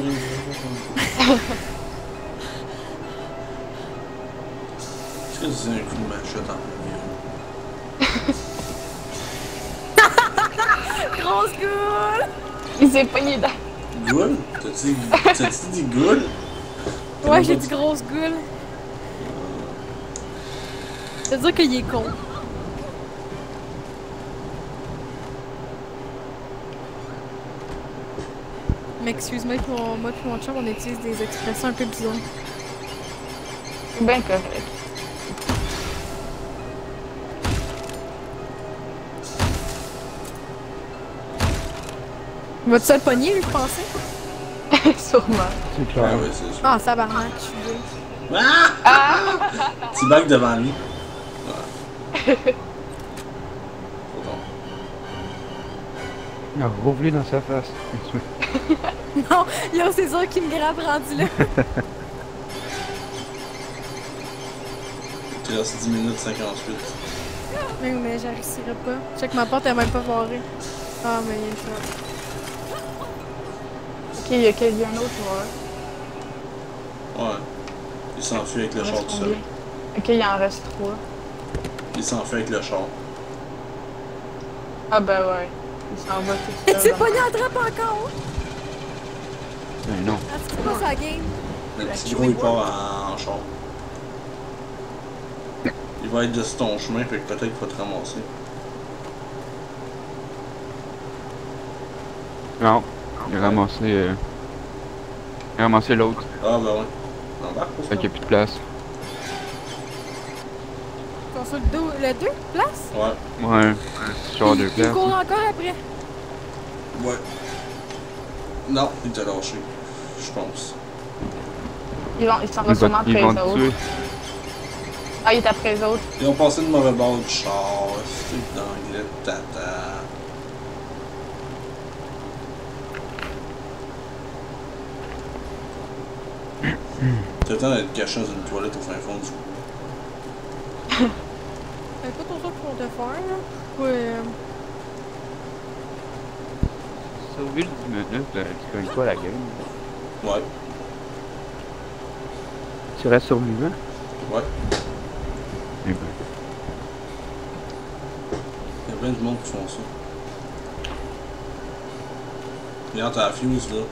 Est-ce que c'est un coup de machette en plein?
Grosse gueule!
Il s'est pogné dans.
Goule? T'as-tu dit goule?
Ouais, j'ai dit grosse gueule. Ça veut dire qu'il est con. Mais excuse-moi, moi et mon chum, on utilise des expressions un peu bizarres.
C'est bien correct.
Vas-tu le pogner, lui, vous pensez?
Sûrement.
C'est
Ah
clair.
ouais, c'est sûr.
Ah, tabarnak, je suis deux.
Ah! Petit bac devant lui. Ouais. Trop bon.
Il a rouvlé dans sa face.
Non, yo, c'est sûr qu'il me grappe rendu là.
Il te reste 10 minutes 58.
Mais j'y réussirai pas. Je sais que ma porte est même pas barrée. Ah, mais il y a ça.
Ok, il y a quelqu'un d'autre, ouais.
Ouais. Il s'enfuit avec le
Il en
char
reste
tout seul.
combien? Ok, il en reste 3.
Il s'enfuit avec le char.
Ah ben ouais. Il s'en va tout
Et
seul.
tu pogné en trappe encore?
Ben non.
Ah, tu pas sa game?
Le petit gros, il part en char. Il va être de ton chemin, fait que peut-être qu'il va te ramasser.
Non. Il a ramassé l'autre.
Ah ben ouais. Embarque pour ça.
Fait qu'il n'y a plus de place.
Qu'on soit le 2 place?
Ouais.
Ouais. Genre de
Il
place.
court encore après.
Ouais. Non, il t'a lâché. Je pense.
Il s'en va sûrement après
Ils
les
vont te
autres.
tuer.
Ah, il est après les autres.
Ils ont passé de mauvais bord du char. C'est d'anglais tata. T'as le temps d'être caché dans une toilette au fin fond du coup.
C'est pas ton ça qu'ils vont te faire, là. Ouais.
Sauver le 10 minutes, là, tu gagnes pas la game.
Ouais.
Tu restes survivant?
Ouais.
Eh ben.
Il y a plein de monde qui font ça. Regarde, t'as la fuse là.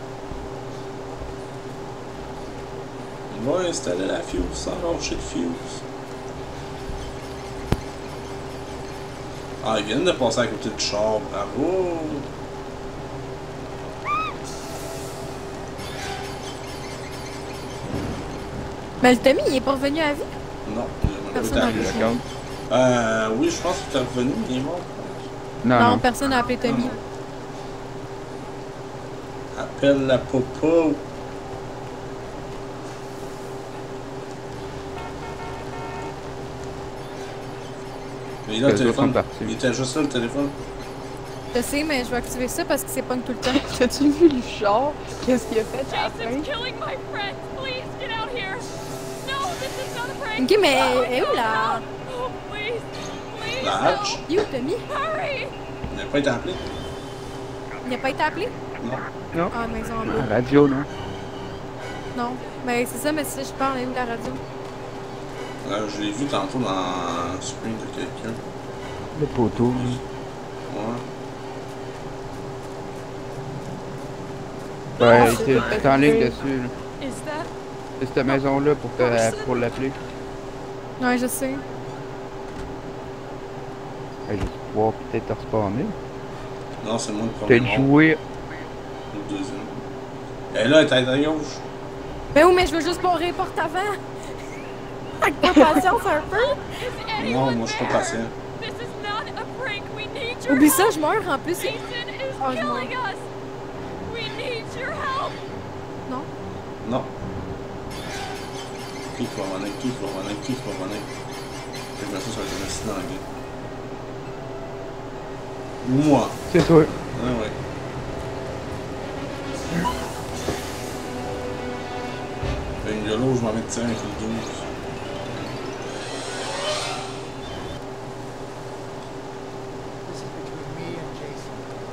On va installer la fuse sans lâcher de fuse. Ah, ils viennent de passer à côté du char, bravo!
Mais le Tommy, il est pas revenu à vie?
Non,
Personne
il
n'a
est
appelé
arrivé.
Tommy.
Oui, je pense que t'es revenu, mais il est mort.
Non,
Non,
non.
personne n'a appelé Tommy.
Appelle la popo. Mais là, le
Les autres
téléphone,
sont partis.
il était juste là le téléphone.
Je sais, mais je vais activer ça parce que c'est punk tout le temps.
T'as-tu vu le char? Qu'est-ce qu'il a fait à la fin?
Jason's killing my friends. Please get out here. No, this is not a prank.
Ok, mais elle est où là?
Oh, please, please.
La
help.
hatch,
Il est où Tommy?
Hurry.
il n'a pas été appelé.
Il n'a pas été appelé?
Non.
Ah, maison en
La
bas.
radio, non?
Non. Mais c'est ça, mais si je parle, elle est où la radio?
Je l'ai vu tantôt dans le screen de quelqu'un.
Le poteau.
Ouais.
Ben,
c'est
t'es en ligne
occupé.
dessus, là.
Is that
C'est cette maison-là pour l'appeler.
Ouais, je sais.
Ben, je vais pouvoir peut-être te respawner.
Non, c'est moi le premier.
Peut-être jouer.
Le deuxième. Et là, elle est à gauche.
Mais oui, mais je veux juste pas porte avant. Avec pas patience un peu.
is
Non,
anyone
moi je suis pas
there?
patient.
This is not a prank. We need your
Oublie
help.
ça, je meurs en plus.
Jason is
Oh, je meurs.
killing us. We need your help.
Non.
Non. Qui va venir? Qui va venir? Qui va venir? Et bien ça va être un accident en game. Moi.
C'est toi.
Ah ouais. Bungalow, je m'en vais de tirer avec le 12.
This is between me and Jason.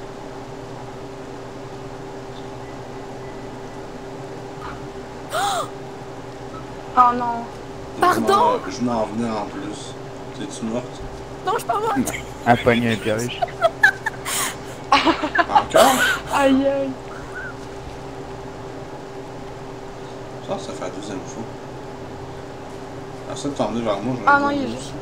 Oh non.
Pardon?
Je m'en venais en plus. T'es-tu morte?
Non, je suis pas morte.
À pogner un piège.
Encore?
Aïe aïe.
Ça fait la deuxième fois. Essaie de t'emmener vers moi.
Ah non, il est juste.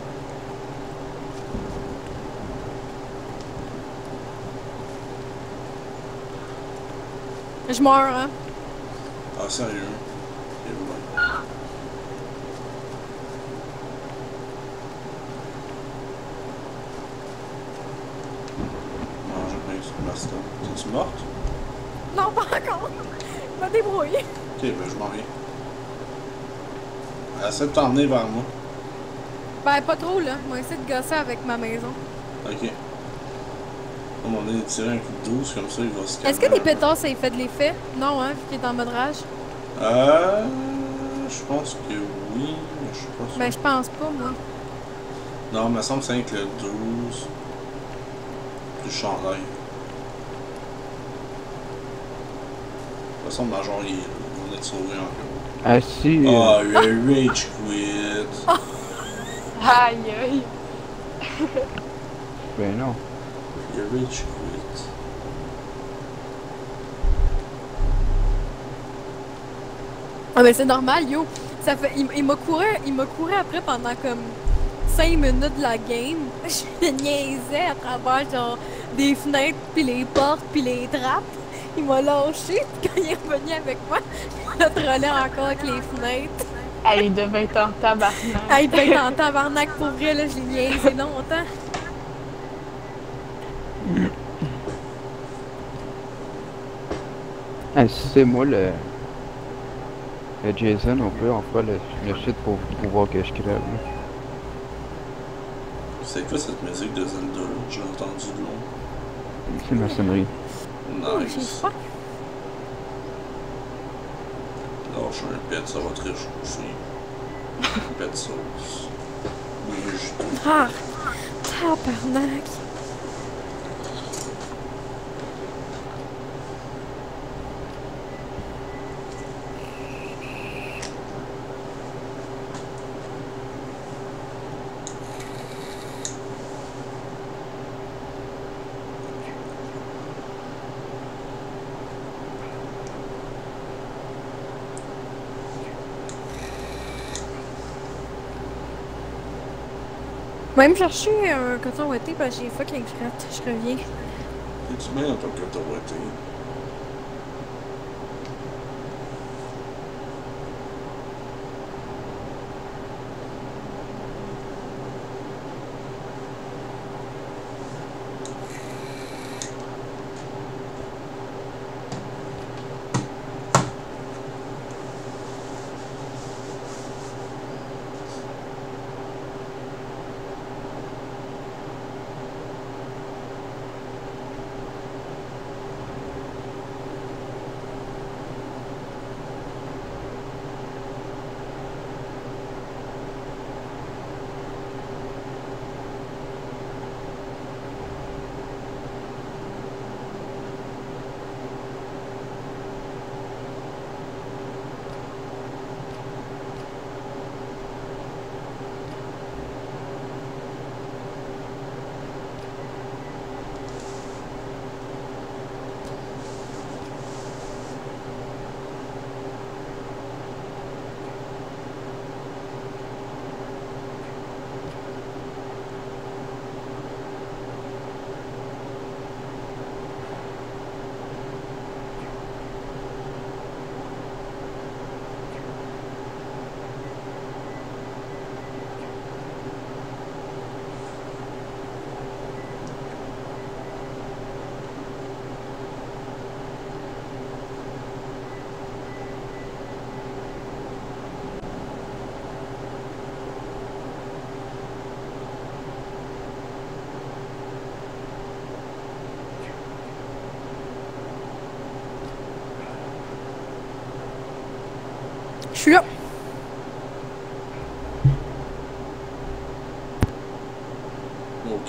Je meurs, hein.
Ah, sérieux? Et ouais. Non, j'ai pas eu ce baston. T'es-tu morte?
Non, pas encore. Je me débrouille.
Ok, ben je m'en viens. Essaie de t'emmener vers moi.
Ben, pas trop, là. Je vais essayer de gosser avec ma maison.
Ok. On m'en est tiré un coup de 12, comme ça il va se calmer.
Est-ce que des
un peu.
pétards, ça y fait de l'effet? Non, hein, vu qu'il est en mode rage.
Je pense que oui, mais je suis pas sûr.
Ben, je pense pas, moi.
Non, il me semble que c'est avec le 12. Puis le chandail. De toute façon, ma genre, on est sauvé encore.
Ah si.
Ah, le rage quit.
Aïe aïe.
Ben non.
Le rage quit.
Ah, ben, c'est normal, yo. Ça fait... Il m'a couru après pendant comme 5 minutes de la game. Je niaisais à travers, genre, des fenêtres, puis les portes, puis les trappes. Il m'a lâché, puis quand il est revenu avec moi, il a trollé encore avec les fenêtres.
Ah, il devait être en tabarnak.
Ah, il devait être en tabarnak pour vrai, là, je l'ai niaisé longtemps.
Ah, si c'est moi le Jason, on peut en faire le shit pour voir que je crève. Là.
C'est quoi cette musique de Zelda là? J'ai entendu de long.
C'est ma sonnerie.
Oh, j'ai
Nice.
faim.
Lâche un pet, ça va te réchauffer. Pet sauce. Oui, je
Ah, tabarnak. Je vais me chercher un coton ouaté parce que j'ai fucking frette. Je reviens.
T'es-tu bien dans ton coton-ouaté?
suis là.
Ok.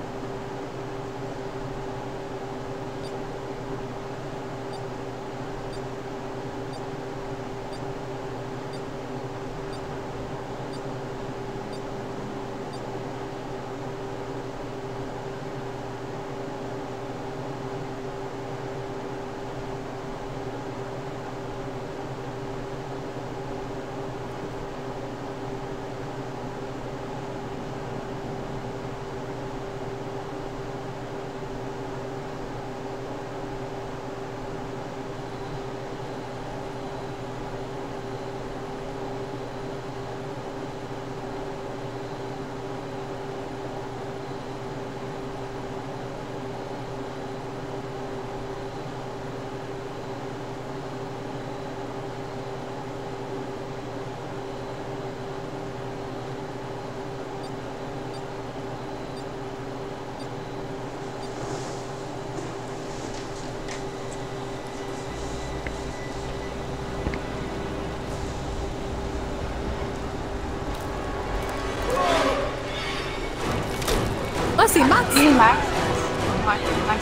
Ah, c'est Max!
Et Max. Ouais, Max.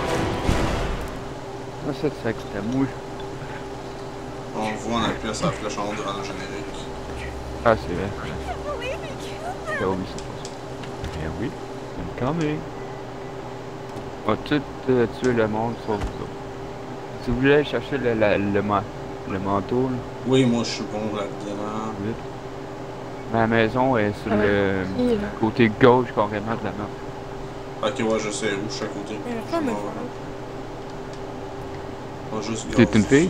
Ah, ça, c'est que c'était mouille.
On voit, on appuie sur la flèche en haut durant le générique.
Ah, c'est vrai.
I can't believe he killed
Ah
them.
oui, c'est bien oui. C'est une connerie. On va tout tuer le monde sauf vous autres. Si vous voulez chercher le manteau, là,
Oui, moi je suis bon là-dedans.
vite. Ma maison est sur le
Qui, là?
côté gauche carrément de la map.
Ok, ouais, je sais où, je suis à côté.
Mais la femme,
On va juste
T'es une fille?
gazifier.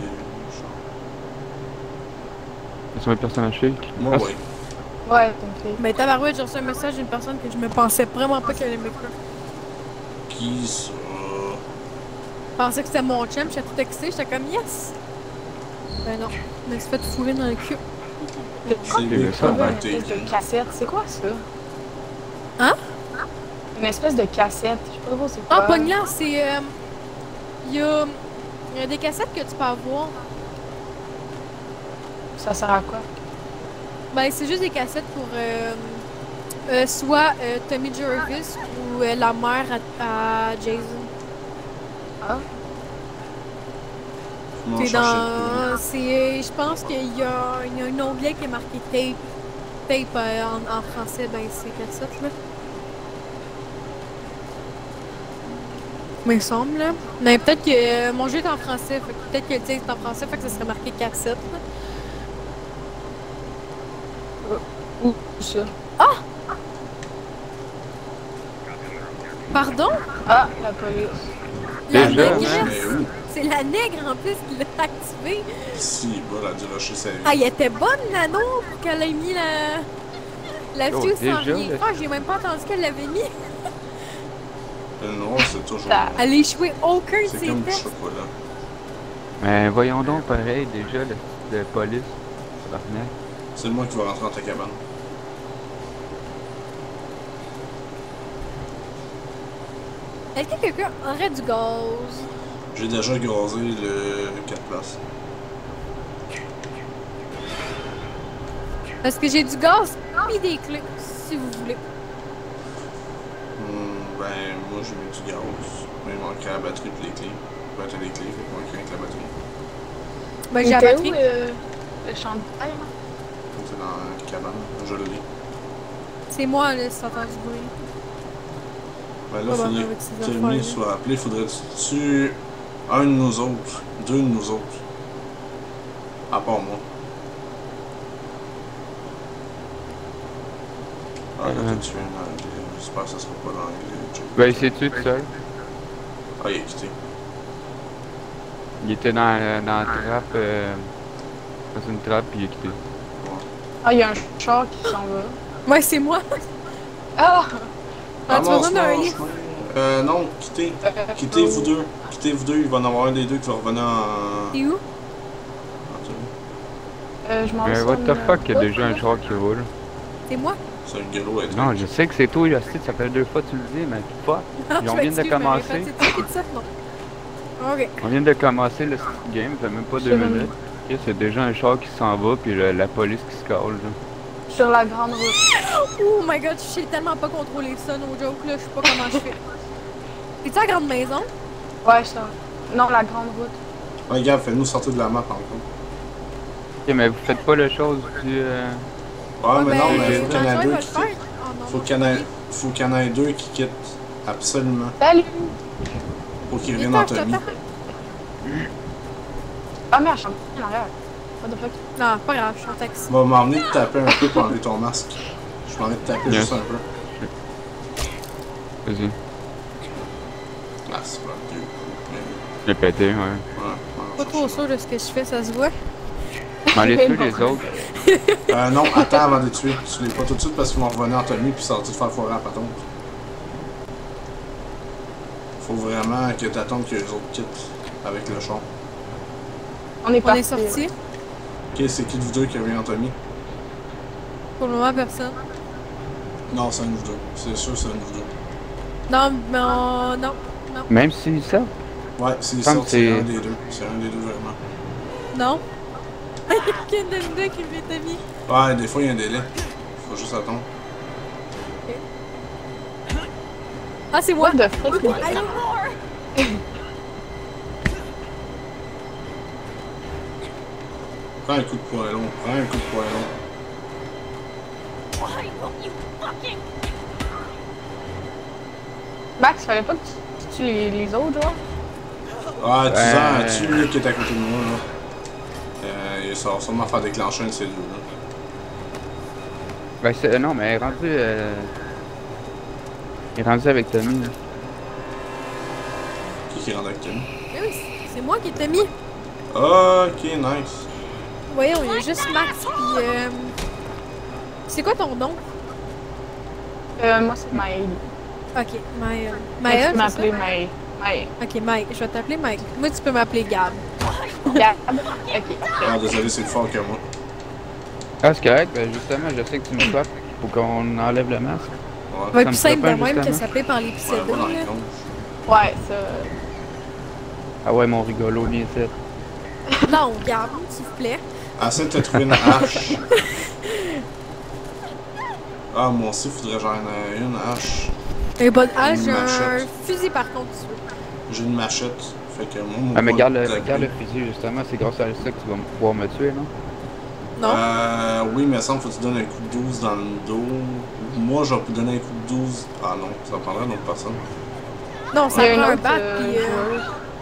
Ce sont les personnages filles.
Moi,
Ah,
oui.
Ouais, t'es une fille.
Mais tabarouette, j'ai reçu un message d'une personne que je me pensais vraiment pas qu'elle aimait ça.
Qui ça?
Je pensais que c'était mon chum, j'étais tout excitée, j'étais comme yes! Ben non, je me suis fait fourrer dans le cul.
C'est
le
ça,
ça,
Une
ben,
espèce
t'es.
de cassette, c'est quoi ça?
Hein?
Une espèce de cassette, je sais pas trop c'est
Ah,
quoi.
Pognan, c'est. Il y a des cassettes que tu peux avoir.
Ça sert à quoi?
Ben, c'est juste des cassettes pour soit Tommy Jarvis ou la mère à Jason.
Ah?
M'en
T'es
chercher
dans. C'est. Je pense qu'il y a un onglet qui est marqué tape. Tape en français, ben, c'est cassette, là. Mais il me semble, là. Mais peut-être que mon jeu est en français, fait que peut-être que le titre est en français, fait que ça serait marqué cassette, là.
Où ça?
Pardon?
Ah, la police.
La
Déjà,
plus.
négresse!
Mais où?
C'est la nègre en plus qui l'a activé.
Ici, voilà, du rocher sa vie.
Ah, elle était bonne, Nano, pour qu'elle ait mis la
Oh,
fuse sans
déjà,
rien
là.
faire. J'ai même pas entendu qu'elle l'avait mis.
Le noir, c'est toujours.
Ça-
Elle a échoué aucun de
C'est
ses
comme du
tests.
chocolat.
Mais voyons donc pareil déjà le police. Tabarnak.
C'est moi qui vais rentrer dans ta cabane.
Est-ce que quelqu'un aurait du gaz?
J'ai déjà gazé le 4 places.
Parce que j'ai du gaz et des clés, si vous voulez.
Ben, moi j'ai mis du gaz. Mais il manquerait la batterie et les clés. Ben, t'as les clés, fait qu'il manquerait que la batterie.
Ben,
Il
j'ai la
était
batterie.
où le chandail, là?
C'est dans la cabane. Je l'ai.
C'est moi, là, si t'entends du bruit.
Ben là,
Ouais,
faudrait
avec ces
que le
affaires-là.
mien soit appelé. Faudrait que tu tues un de nous autres. Deux de nous autres. À part moi. Ah, là, t'as tué un anglais. J'espère que ça sera pas l'anglais.
Ben, il s'est tué tout seul.
Ah, il est quitté.
Il était dans la trappe. Dans une trappe, puis il est quitté.
Ah, il y a un char qui s'en va.
Ouais, c'est moi.
Ah!
Ah, tu vas
Ramasse-moi
donner un
en
livre.
chemin. Non, quittez. Quittez vous deux. Quittez vous deux. Il va en avoir un des deux qui va revenir en.
T'es où?
Je m'en
Mais
vais
what
sur
the
une-
fuck, il y a déjà un char qui roule.
C'est moi?
C'est un galop étrange.
Non, je sais que c'est toi, Justin, ça fait 2 fois que tu le dis, mais pas.
Ah,
Ils ont
je
vient de
m'excuse,
commencer.
mais répète, c'est ça, non. Ok.
On vient de commencer le game, ça fait même pas 2
Sur une-
minutes. Ok, c'est déjà un char qui s'en va, puis la police qui se colle, là.
Sur la grande route.
Oh my god, je sais tellement pas contrôler ça, no joke, là. Je sais pas comment je fais. Es-tu à la grande maison?
Ouais, ça. Non, la grande route.
Ouais, Gab, fais-nous sortir de la map encore.
Ok, mais vous faites pas le chose du...
Ouais, mais non, mais
ben,
faut qu'il y en ait
François, il
deux
va
qui
le faire.
quittent.
Oh non.
Faut qu'il y en ait deux qui quittent. Absolument.
Salut!
Faut qu'ils
Il
reviennent
est
en
tard, je
Tommy.
t'attends.
Ah merde, je suis en arrière. What the fuck?
Non, pas grave, je suis en taxi.
Va m'emmener te taper un peu pour enlever ton masque. Je m'en vais te taper
Yes.
juste un peu.
Vas-y.
Ah, c'est pas deux.
J'ai pété, ouais.
Pas trop sûr de ce que je fais, ça se voit.
M'en laisse les autres.
Non, attends avant de les tuer. Tu les pas tout de suite parce qu'ils vont revenir en Tommy puis sortir de faire foirer à patente. Faut vraiment que t'attendes que les autres quittent avec le char.
On est
On
parti.
est sorti.
Ok, c'est qui de vous deux qui revient en Tommy?
Pour le moment, personne.
Non, c'est un de vous deux. C'est sûr c'est un de vous deux.
Non, mais non.
Même s'ils savent.
Ouais, s'ils
Comme
sortent, c'est un des deux. C'est un des deux vraiment.
Non. Quel de nous deux qui le fait mis?
Ouais, des fois il y a un délai. Faut juste attendre.
Ah, c'est moi.
What the fuck?
Allô?
Prends un coup de poing long. Prends un coup de poing long.
Why won't you fucking...
Max, fallait pas que tu tues les autres, genre?
Ah, tu
Ouais.
lui qui est à côté de moi là. Il va sûrement faire déclencher un de ces deux là.
Ben, c'est... non, mais elle est rendue... Il est rendu avec Tommy, là.
Qui rentre avec Tommy?
Eh oui, c'est moi qui t'ai mis.
Ok, nice.
Voyons, il y a juste Max pis c'est quoi ton nom?
Moi, c'est Maël.
Ok, Maël.
Tu
Maël,
peux
c'est ça?
m'appeler Maël. Maël.
Ok, Mike. Je vais t'appeler Mike. Moi, tu peux m'appeler Gab.
Gab. Ok, parfait.
Ah, désolé, c'est plus fort que moi.
Ah, c'est correct, ben justement, je sais que tu me frappes. Faut qu'on enlève le masque.
Ça
Ouais,
va être
me
plus simple de
frappe,
même que
justement.
s'appeler par les
ouais,
pseudos,
va dans
là.
les comptes.
Ouais, ça.
Ah ouais, mon rigolo, viens ici.
Non, Gab, s'il vous plaît.
Essaie de te trouver une hache. Ah, moi aussi, faudrait que j'en ai une hache.
Et bonne hache,
Une
j'ai un
machette.
fusil par contre, tu veux.
J'ai une machette. Fait que moi, mon
Ah, mais
poids
garde
de
le,
taper.
garde le fusil, justement, c'est grâce à ça que tu vas pouvoir me tuer, non?
Non?
Oui, mais il semble faut que tu donnes un coup de 12 dans le dos. Moi, je vais te donner un coup de 12. Ah non, ça prendrait une autre personne.
Non, ça
Il y a une
prend un
autre,
bat, pis
joueuse.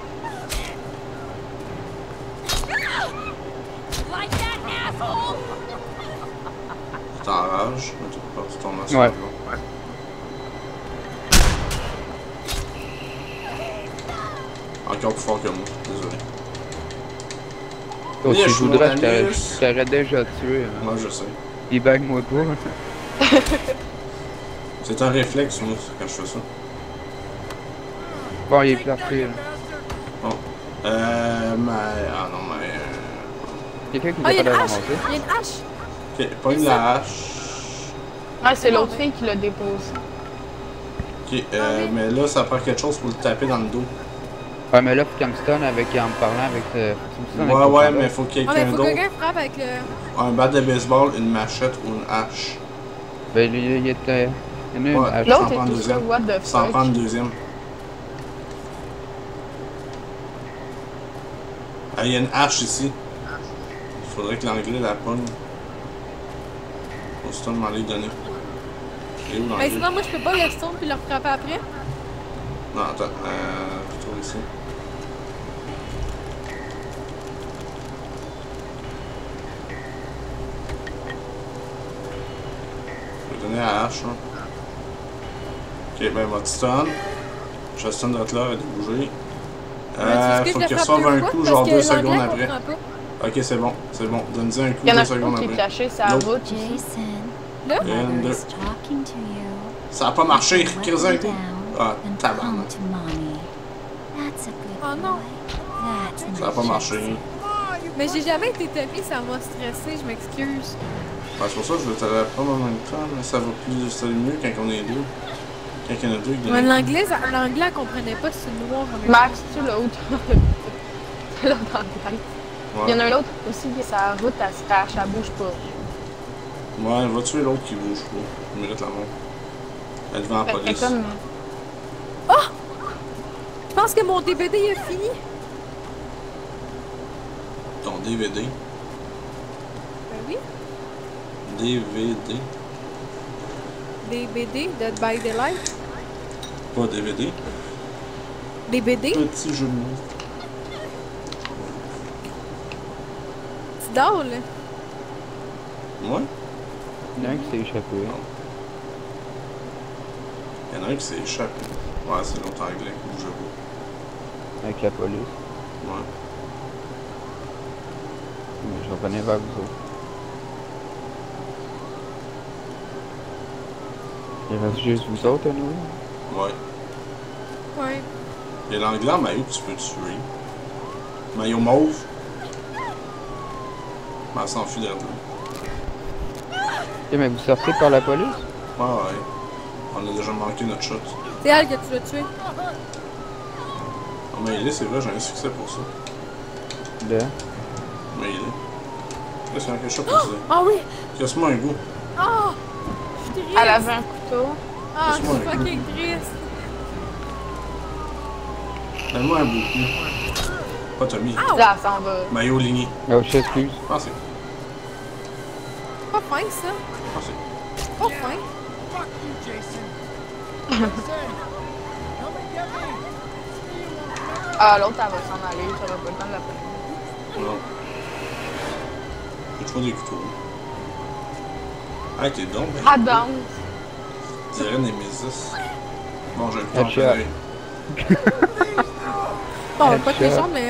Like that, asshole!
T'enrages, mais tu peux pas, tu tombes à
Ouais.
Encore plus fort que moi, désolé.
Oh,
Oui,
si
je
je
suis
voudrais,
montagneux.
je t'aurais déjà tué. Hein.
Moi, je sais.
Il bague-moi pas.
C'est un réflexe, moi, quand je fais ça.
Bon, il est placé, là.
Mais... Ah non, mais...
Quelqu'un qui
Ah, il y
va
a une
pas
hache!
ramasser.
Il y a une hache!
Ok, pas une la hache.
Ouais, c'est l'autre fille qui l'a déposé.
Ok, mais là, ça prend quelque chose pour le taper dans le dos.
Ouais, mais là, faut qu'elle me stun avec, en me parlant avec... faut que tu me stuns avec
Ouais,
ton
ouais,
combat.
mais faut
Ah, mais
quelqu'un
faut que
d'autre.
quelqu'un frappe avec le.
Un bat de baseball, une machette ou une hache.
Ben, il était... Il y en a une
Ouais.
hache.
L'autre-
L'autre
prends
est
le
tout
deuxième.
seul, what the
Sans
fuck.
prendre deuxième. Ah, il y a une hache ici. Il faudrait que l'anglais la pogne. Faut se m'en aller donner. Et où
Mais
l'anglais?
sinon, moi, je peux pas le stone puis le frapper après.
Non, attends. Plutôt ici. Je vais donner à la hache, hein. Ok, ben, va te stun. Je stun de là et de bouger.
Mais
Faut
tu
qu'il
veux que je le frappe
reçoive un
deux
coup,
fois?
genre
Parce
2
que
secondes
l'anglais
après.
comprend pas.
Ok, c'est bon, c'est bon. Donne-y un coup,
Il y en
2
a
secondes
un qui est
après.
caché sur la
L'autre.
route.
Jason,
Là?
Une,
Mother
deux.
is talking to you.
Ça a pas marché,
Let
crise un
me
coup.
down
Ah,
and
tabarnak.
come to mommy. That's a good
Oh non.
boy. That's
Ça a pas marché.
Mais j'ai jamais été tapée, ça m'a stressé, je m'excuse.
C'est pour ça que je vais te la prendre en même temps, mais ça va plus, ça va mieux quand on est deux. Quand il y en a deux, il y en a
Ouais,
deux.
l'anglais, elle comprenait pas si c'est noir en même
Max, tu l'as où? L'autre en tête. Il y en a un autre aussi, sa route, elle se crache, elle bouge pas.
Ouais, va tuer l'autre qui bouge pas. Il mérite la mort. Elle est devant la
Fait que
police.
comme...
Je pense que mon DBD est fini.
Ton DVD.
Ben oui.
DVD.
DBD, Dead by Daylight.
Pas DVD.
DBD.
Petit jeu de mots.
Tu dors, là.
Ouais.
Il y en a un qui s'est échappé.
Il y en a un qui s'est échappé. Ouais, c'est l'autre anglais qui bouge pas.
Avec la police.
Ouais.
Mais je revenais vers vous autres. Il reste juste vous autres, nous.
Ouais.
Ouais.
Il y a l'anglais en maillot que tu peux tuer. Maillot mauve. Mais elle s'enfuit de là.
Ok, mais vous sortez par la police?
Ouais, ouais. On a déjà manqué notre shot.
C'est elle que tu l'as tué.
Ah, mais il est, c'est vrai, j'ai un succès pour ça.
De?
Mais il est. Là, c'est un quelque chose pour ça.
Ah oui!
Casse-moi un goût.
Ah! Je suis triste.
Elle avait un couteau.
Ah, je
Laisse-moi
suis
un coup.
fucking triste.
Donne-moi un beau coup. Pas Tommy.
Ah!
Là, elle s'en va.
Maillot ligné.
Oh, je t'excuse.
Pensez.
Pas fin, ça.
Pensez.
Pas fin.
Fuck you, Jason. Jason, come and get me.
Ah, l'autre, elle va s'en aller. J'aurais pas le temps de la prendre.
Non. J'ai toujours des couteaux. Ah, t'es donc.
Ah, danse.
Je dirais Nemesis. Bon, j'ai le temps.
Headshot.
pareil.
Bon, pas de
Headshot.
méchant, mais.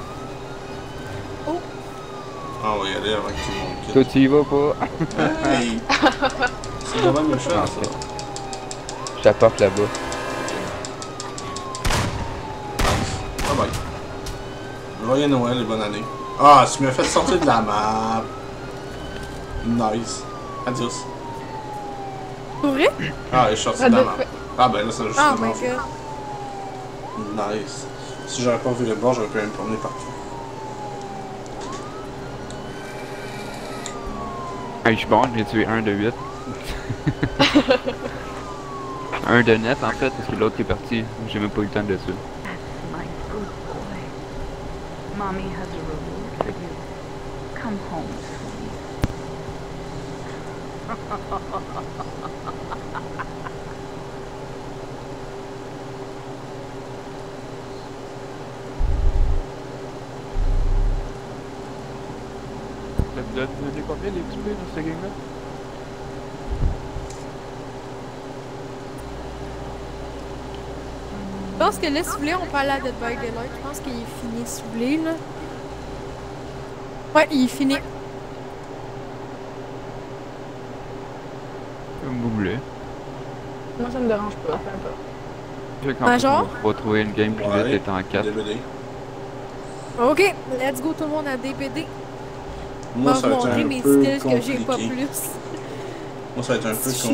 Ah, on va y aller avant que tout le monde quitte.
Toi, tu y vas pas?
Hey! C'est vraiment méchant, ça.
Je t'apporte là-bas.
Nice. Bye bye. Joyeux Noël et bonne année. Ah, tu m'as fait sortir de la map. Nice. Adios.
Pour vrai?
Ah, je suis sorti de la map. Ah, ben là, ça a juste
Oh my
commencé.
god.
Nice. Si j'aurais pas vu le bord, j'aurais pu me promener partout.
Hey, je suis bon, j'ai tué un de 8. Un de net en fait, parce que l'autre qui est parti, j'ai même pas eu le temps de dessus.
My good boy. Mommy has a reward for you. Come home, sweetie.
Ça te donne combien d'XP dans ce game-là?
Je pense que là, si vous voulez, on peut aller à Dead by Daylight. Je pense qu'il est fini, si vous voulez, là. Ouais, il est fini.
Comme vous voulez.
Moi, ça me dérange pas, peu importe.
Je vais
Major?
pas trouver une game plus vite étant en 4.
DVD.
Ok, let's go tout le monde à DPD.
Moi,
Je
ça
vais
va
vous
être
montrer
un
mes
peu
skills que j'ai pas
compliqué.
plus.
Moi, ça va être un peu
Je suis